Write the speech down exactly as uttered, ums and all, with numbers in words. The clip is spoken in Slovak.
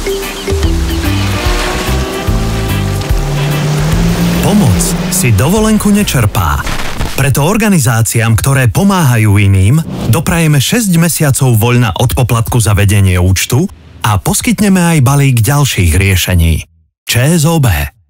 Pomoc si dovolenku nečerpá. Preto organizáciám, ktoré pomáhajú iným, doprajeme šesť mesiacov voľna od poplatku za vedenie účtu a poskytneme aj balík ďalších riešení. ČSOB.